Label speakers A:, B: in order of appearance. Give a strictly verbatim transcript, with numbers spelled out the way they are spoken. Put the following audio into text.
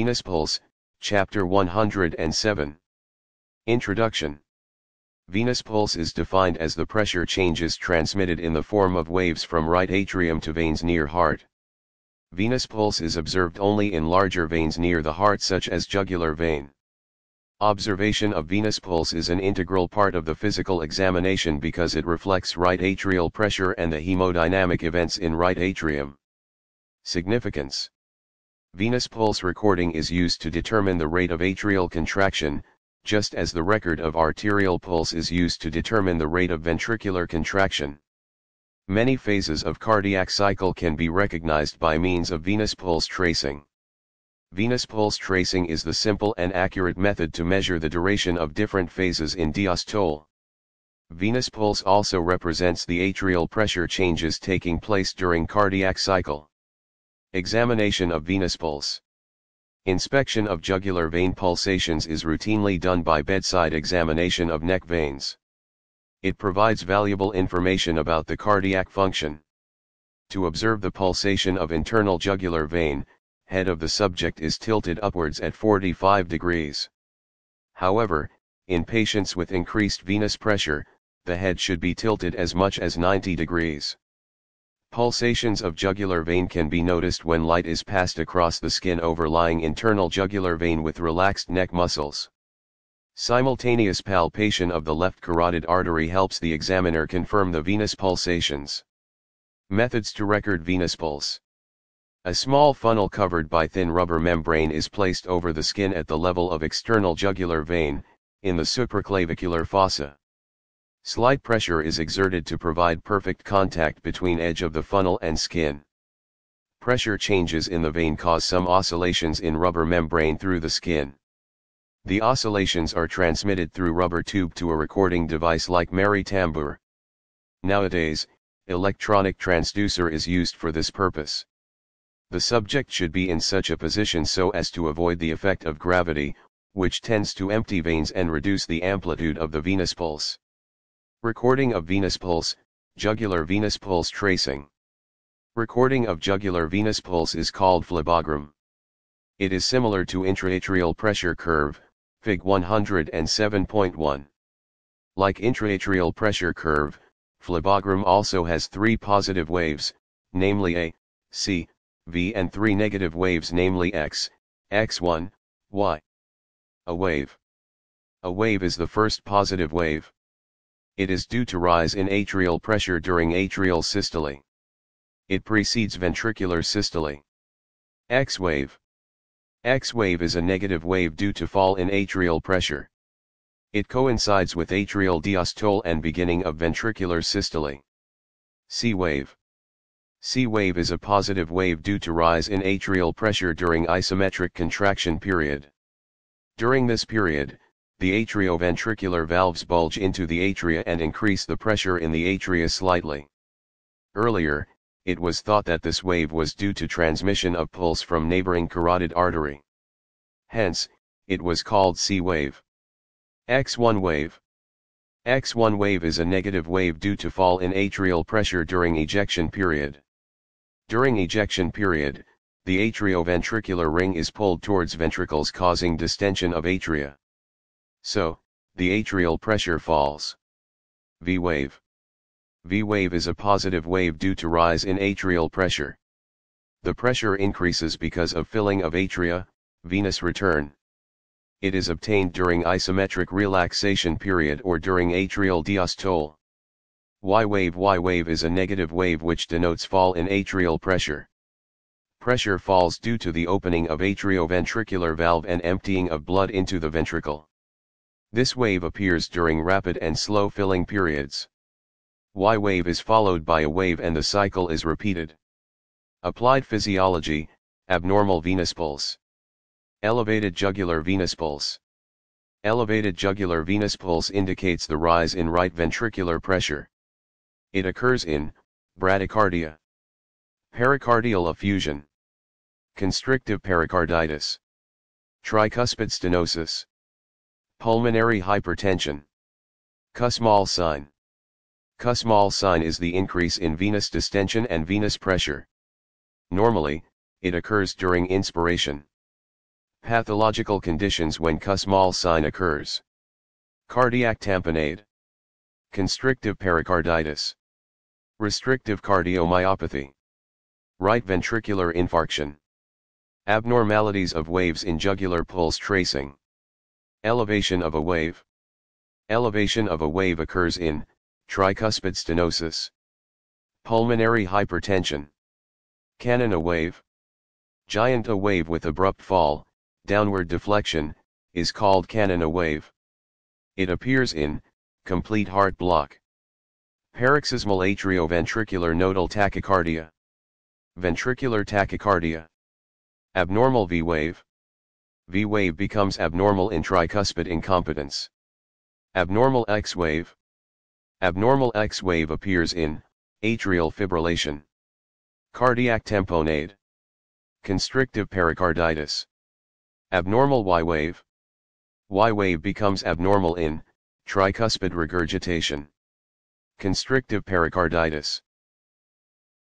A: Venous Pulse, Chapter one hundred seven. Introduction. Venous pulse is defined as the pressure changes transmitted in the form of waves from right atrium to veins near heart. Venous pulse is observed only in larger veins near the heart, such as jugular vein. Observation of venous pulse is an integral part of the physical examination because it reflects right atrial pressure and the hemodynamic events in right atrium. Significance. Venous pulse recording is used to determine the rate of atrial contraction, just as the record of arterial pulse is used to determine the rate of ventricular contraction. Many phases of cardiac cycle can be recognized by means of venous pulse tracing. Venous pulse tracing is the simple and accurate method to measure the duration of different phases in diastole. Venous pulse also represents the atrial pressure changes taking place during cardiac cycle. Examination of venous pulse. Inspection of jugular vein pulsations is routinely done by bedside examination of neck veins. It provides valuable information about the cardiac function. To observe the pulsation of internal jugular vein, head of the subject is tilted upwards at forty-five degrees. However, in patients with increased venous pressure, the head should be tilted as much as ninety degrees. Pulsations of jugular vein can be noticed when light is passed across the skin overlying internal jugular vein with relaxed neck muscles. Simultaneous palpation of the left carotid artery helps the examiner confirm the venous pulsations. Methods to record venous pulse. A small funnel covered by thin rubber membrane is placed over the skin at the level of external jugular vein, in the supraclavicular fossa. Slight pressure is exerted to provide perfect contact between edge of the funnel and skin. Pressure changes in the vein cause some oscillations in rubber membrane through the skin. The oscillations are transmitted through rubber tube to a recording device like Mary tambour. Nowadays, electronic transducer is used for this purpose. The subject should be in such a position so as to avoid the effect of gravity, which tends to empty veins and reduce the amplitude of the venous pulse. Recording of venous pulse, jugular venous pulse tracing. Recording of jugular venous pulse is called phlebogram. It is similar to intraatrial pressure curve, Fig one hundred seven point one. Like intraatrial pressure curve, phlebogram also has three positive waves, namely A, C, V, and three negative waves, namely X, X one, Y. A wave. A wave is the first positive wave. It is due to rise in atrial pressure during atrial systole. It precedes ventricular systole. X wave. X wave is a negative wave due to fall in atrial pressure. It coincides with atrial diastole and beginning of ventricular systole. C wave. C wave is a positive wave due to rise in atrial pressure during isometric contraction period. During this period, the atrioventricular valves bulge into the atria and increase the pressure in the atria slightly. Earlier, it was thought that this wave was due to transmission of pulse from neighboring carotid artery. Hence, it was called C wave. X one wave. X one wave is a negative wave due to fall in atrial pressure during ejection period. During ejection period, the atrioventricular ring is pulled towards ventricles, causing distension of atria. So, the atrial pressure falls. V wave. V wave is a positive wave due to rise in atrial pressure. The pressure increases because of filling of atria, venous return. It is obtained during isometric relaxation period or during atrial diastole. Y wave. Y wave is a negative wave which denotes fall in atrial pressure. Pressure falls due to the opening of atrioventricular valve and emptying of blood into the ventricle. This wave appears during rapid and slow filling periods. Y wave is followed by a wave and the cycle is repeated. Applied physiology, abnormal venous pulse. Elevated jugular venous pulse. Elevated jugular venous pulse indicates the rise in right ventricular pressure. It occurs in bradycardia, pericardial effusion, constrictive pericarditis, tricuspid stenosis, pulmonary hypertension. Kussmaul sign. Kussmaul sign is the increase in venous distension and venous pressure. Normally, it occurs during inspiration. Pathological conditions when Kussmaul sign occurs. Cardiac tamponade. Constrictive pericarditis. Restrictive cardiomyopathy. Right ventricular infarction. Abnormalities of waves in jugular pulse tracing. Elevation of a wave. Elevation of a wave occurs in tricuspid stenosis. Pulmonary hypertension. Cannon a wave. Giant a wave with abrupt fall, downward deflection, is called cannon a wave. It appears in complete heart block. Paroxysmal atrioventricular nodal tachycardia. Ventricular tachycardia. Abnormal V wave. V wave becomes abnormal in tricuspid incompetence. Abnormal X wave. Abnormal X wave appears in atrial fibrillation. Cardiac tamponade. Constrictive pericarditis. Abnormal Y wave. Y wave becomes abnormal in tricuspid regurgitation. Constrictive pericarditis.